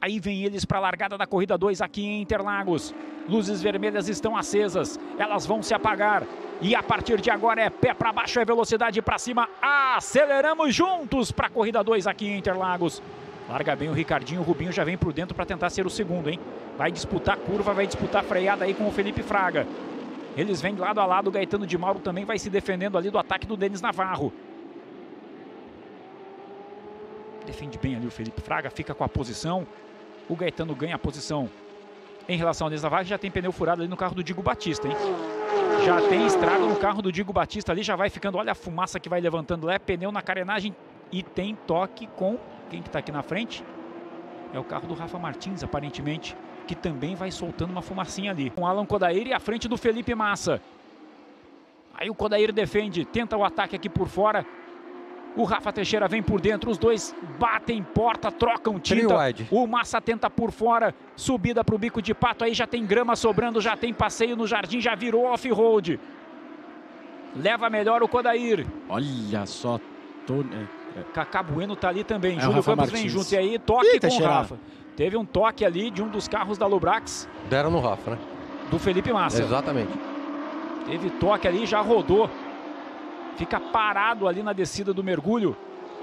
Aí vem eles para a largada da corrida 2 aqui em Interlagos. Luzes vermelhas estão acesas, elas vão se apagar. E a partir de agora é pé para baixo, é velocidade para cima. Aceleramos juntos para a corrida 2 aqui em Interlagos. Larga bem o Ricardinho, o Rubinho já vem por dentro para tentar ser o segundo, hein? Vai disputar curva, vai disputar freada aí com o Felipe Fraga. Eles vêm lado a lado, o Gaetano de Mauro também vai se defendendo ali do ataque do Denis Navarro. Defende bem ali o Felipe Fraga, fica com a posição. O Gaetano ganha a posição em relação ao Denis Navarro, já tem pneu furado ali no carro do Diego Batista, hein? Já tem estrago no carro do Diego Batista ali, já vai ficando, olha a fumaça que vai levantando lá, é pneu na carenagem e tem toque com quem que tá aqui na frente? É o carro do Rafa Martins, aparentemente, que também vai soltando uma fumacinha ali. Com Alan Kodair e à frente do Felipe Massa. Aí o Kodair defende, tenta o ataque aqui por fora. O Rafa Teixeira vem por dentro, os dois batem porta, trocam tinta. O Massa tenta por fora, subida para o bico de pato, aí já tem grama sobrando, já tem passeio no jardim, já virou off-road. Leva melhor o Kodair. Olha só, Cacá Bueno tá ali também, Júlio Campos vem junto, e aí toque com o Rafa. Teve um toque ali de um dos carros da Lubrax. Deram no Rafa, né? Do Felipe Massa. Exatamente. Teve toque ali, já rodou. Fica parado ali na descida do mergulho.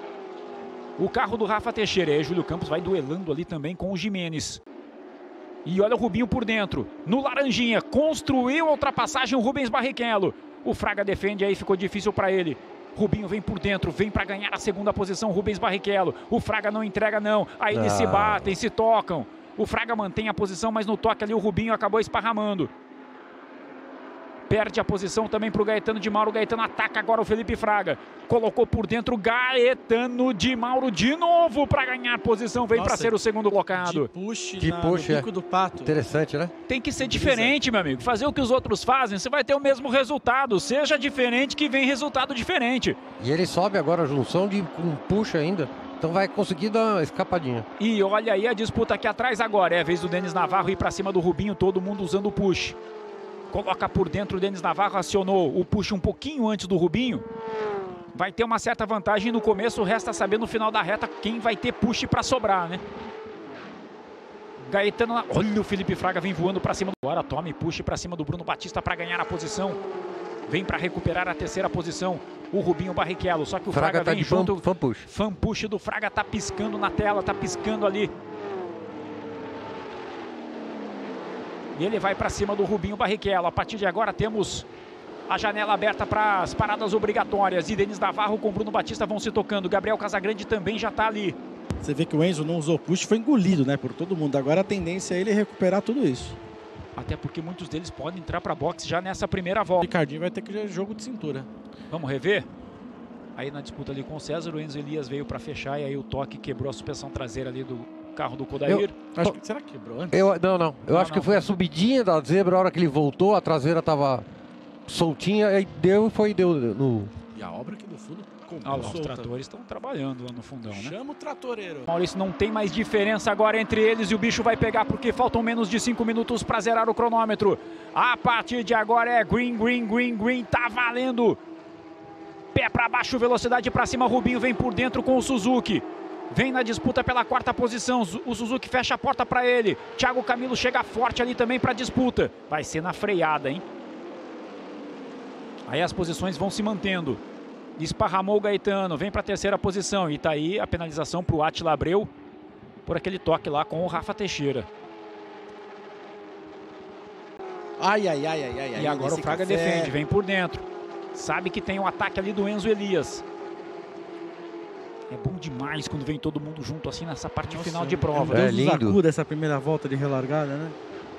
O carro do Rafa Teixeira. E aí Júlio Campos vai duelando ali também com o Jimenez. E olha o Rubinho por dentro. No laranjinha. Construiu a ultrapassagem o Rubens Barrichello. O Fraga defende aí, ficou difícil para ele. Rubinho vem por dentro, vem para ganhar a segunda posição, Rubens Barrichello. O Fraga não entrega não. Aí eles se batem, se tocam. O Fraga mantém a posição, mas no toque ali o Rubinho acabou esparramando. Perde a posição também para o Gaetano de Mauro. O Gaetano ataca agora o Felipe Fraga. Colocou por dentro o Gaetano de Mauro de novo para ganhar posição. Vem para ser o segundo colocado. De push no bico do pato. Interessante, né? Tem que ser diferente, meu amigo. Fazer o que os outros fazem, você vai ter o mesmo resultado. Seja diferente que vem resultado diferente. E ele sobe agora a junção com push ainda. Então vai conseguir dar uma escapadinha. E olha aí a disputa aqui atrás agora. É a vez do Denis Navarro ir para cima do Rubinho. Todo mundo usando o push. Coloca por dentro o Denis Navarro, acionou o push um pouquinho antes do Rubinho. Vai ter uma certa vantagem no começo, resta saber no final da reta quem vai ter push para sobrar, né? Gaetano, olha o Felipe Fraga vem voando para cima. Agora toma e push para cima do Bruno Batista para ganhar a posição. Vem para recuperar a terceira posição o Rubinho Barrichello, só que o Fraga vem junto. Fan push do Fraga tá piscando na tela, tá piscando ali. E ele vai para cima do Rubinho Barrichello. A partir de agora temos a janela aberta para as paradas obrigatórias. E Denis Navarro com Bruno Batista vão se tocando. Gabriel Casagrande também já está ali. Você vê que o Enzo não usou push, foi engolido, né, por todo mundo. Agora a tendência é ele recuperar tudo isso. Até porque muitos deles podem entrar para boxe já nessa primeira volta. O Ricardinho vai ter que ir jogo de cintura. Vamos rever? Aí na disputa ali com o César, o Enzo Elias veio para fechar e aí o toque quebrou a suspensão traseira ali do carro do Kodair. Será que quebrou antes? Eu acho que foi a subidinha da zebra, a hora que ele voltou, a traseira tava soltinha, aí deu no... E a obra aqui do fundo os tratores estão trabalhando lá no fundão, né? Chama o tratoreiro. Maurício, não tem mais diferença agora entre eles e o bicho vai pegar porque faltam menos de 5 minutos para zerar o cronômetro. A partir de agora é green, tá valendo. Pé para baixo, velocidade para cima, Rubinho vem por dentro com o Suzuki. Vem na disputa pela quarta posição, o Suzuki fecha a porta para ele. Thiago Camilo chega forte ali também para a disputa. Vai ser na freada, hein? Aí as posições vão se mantendo. Esparramou o Gaetano, vem para a terceira posição. E tá aí a penalização para o Átila Abreu por aquele toque lá com o Rafa Teixeira. E agora o Fraga defende, vem por dentro. Sabe que tem um ataque ali do Enzo Elias. É bom demais quando vem todo mundo junto assim nessa parte final de prova. É lindo essa primeira volta de relargada, né?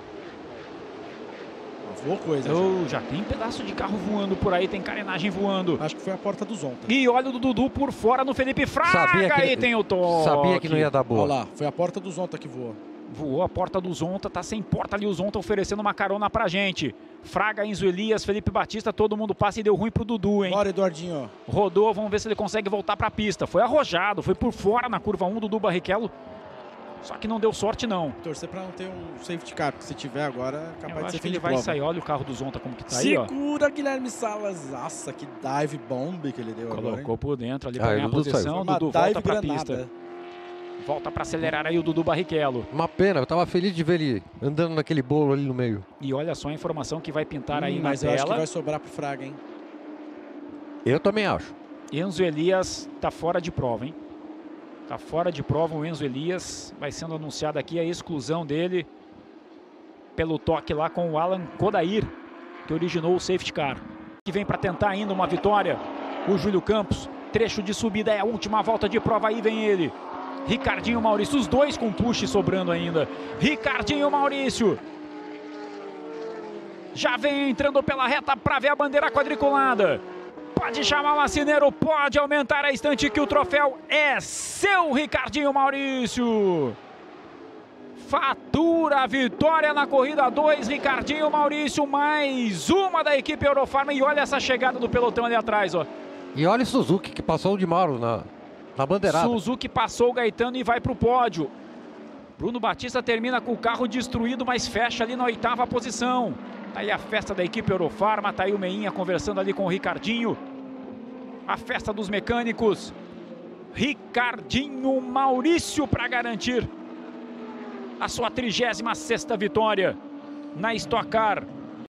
Voou coisa. Já tem pedaço de carro voando por aí, tem carenagem voando. Acho que foi a porta do Zonta. E olha o Dudu por fora no Felipe Fraga. Aí tem o toque. Sabia que não ia dar boa. Olha lá, foi a porta do Zonta que voou. Voou a porta do Zonta, tá sem porta ali o Zonta oferecendo uma carona pra gente. Fraga, Enzo Elias, Felipe Batista, todo mundo passa e deu ruim pro Dudu, hein? Bora, Eduardinho. Rodou, vamos ver se ele consegue voltar pra pista. Foi arrojado, foi por fora na curva 1 do Dudu Barrichello. Só que não deu sorte, não. Torcer pra não ter um safety car, porque se tiver agora, é capaz de ser que ele vai sair. Olha o carro do Zonta como que tá aí, ó. Segura, Guilherme Salas. Nossa, que dive bomb que ele deu agora. Colocou por dentro ali pra ganhar a posição. O Dudu volta pra pista. Volta para acelerar aí o Dudu Barrichello. Uma pena, eu tava feliz de ver ele andando naquele bolo ali no meio. E olha só a informação que vai pintar aí na mas eu acho que tela. vai sobrar pro Fraga, hein? Eu também acho. Enzo Elias tá fora de prova, hein? Tá fora de prova o Enzo Elias. Vai sendo anunciada aqui a exclusão dele pelo toque lá com o Alan Kodair, que originou o safety car. Que vem para tentar ainda uma vitória. O Júlio Campos, trecho de subida, é a última volta de prova, aí vem ele. Ricardinho Maurício, os dois com push sobrando ainda. Ricardinho Maurício. Já vem entrando pela reta para ver a bandeira quadriculada. Pode chamar o lacineiro, pode aumentar a estante que o troféu é seu, Ricardinho Maurício. Fatura a vitória na corrida 2, Ricardinho Maurício, mais uma da equipe Eurofarma. E olha essa chegada do pelotão ali atrás, ó. E olha o Suzuki que passou o de Mauro na bandeirada. Suzuki passou o Gaetano e vai para o pódio. Bruno Batista termina com o carro destruído, mas fecha ali na 8ª posição. Tá aí a festa da equipe Eurofarma, tá aí o Meinha conversando ali com o Ricardinho. A festa dos mecânicos. Ricardinho Maurício para garantir a sua 36ª vitória na Stock Car.